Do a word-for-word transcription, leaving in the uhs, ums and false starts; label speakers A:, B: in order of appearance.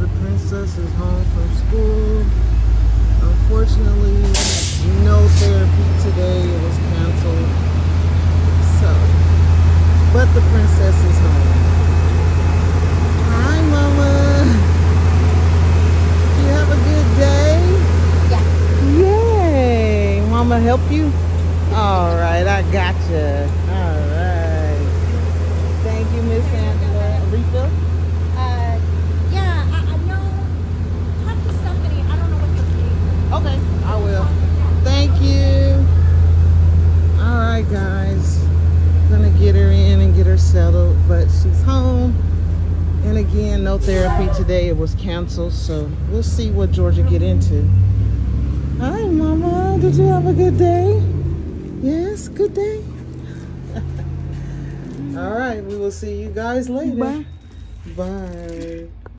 A: the princess is home from school. Unfortunately, no therapy today. It was canceled. So, but the princess is home. Hi, Mama. You have a good day?
B: Yeah.
A: Yay. Mama help you? All right, I gotcha. All right. Thank you, Miss Angela. A refill?
B: Uh, yeah, I, I know. Talk to somebody. I don't know what they're doing.
A: Okay, I will. Thank you. All right, guys. Gonna get her in and get her settled, but she's home. And again, no therapy today. It was canceled, so we'll see what Georgia get into. Hi, Mama. Did you have a good day? Yes, good day. All right, we will see you guys later.
B: Bye.
A: Bye.